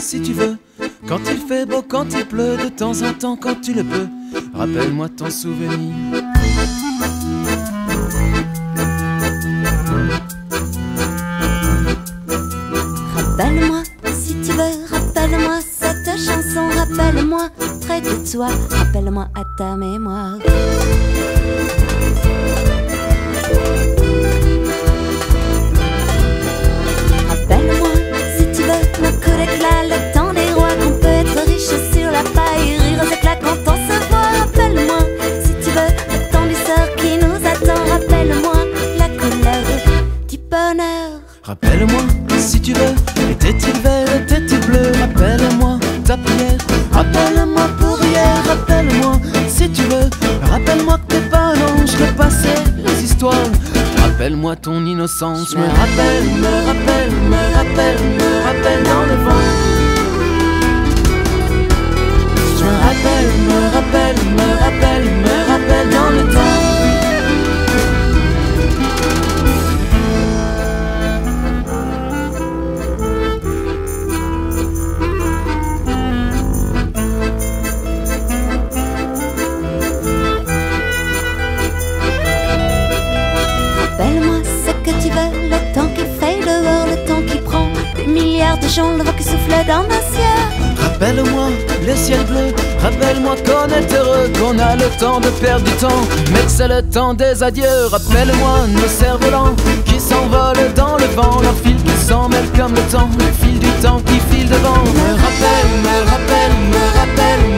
si tu veux. Quand il fait beau, quand il pleut, de temps en temps quand tu le peux. Rappelle-moi ton souvenir. Rappelle-moi si tu veux, rappelle-moi cette chanson, rappelle-moi près de toi, rappelle-moi à ta mémoire. Rappelle-moi si tu veux nos coups d'éclat, le temps des rois, qu'on peut être riche sur la paille, rire aux éclats quand on se voit. Rappelle-moi si tu veux le temps du sort qui nous attend, rappelle-moi la couleur du bonheur. Rappelle-moi si tu veux, était-il vert, était-il bleu? Rappelle-moi ta prière, rappelle-moi pour hier. Rappelle-moi si tu veux, rappelle-moi que t'es pas un ange, le passé, les histoires. Rappelle-moi ton innocence, me rappelle, me rappelle, me rappelle, me rappelle dans le vent. Me rappelle, me rappelle, me rappelle, me rappelle dans le temps. Rappelle-moi ce que tu veux, le temps qui fait dehors, le temps qui prend des milliards de gens, le vent qui souffle dans nos cieux. Rappelle-moi le ciel bleu, rappelle-moi qu'on est heureux, qu'on a le temps de perdre du temps, mais que c'est le temps des adieux. Rappelle-moi nos cerfs-volants qui s'envolent dans le vent, leurs fils qui s'en mêlent comme le temps, le fil du temps qui file devant. Me rappelle, me rappelle, me rappelle,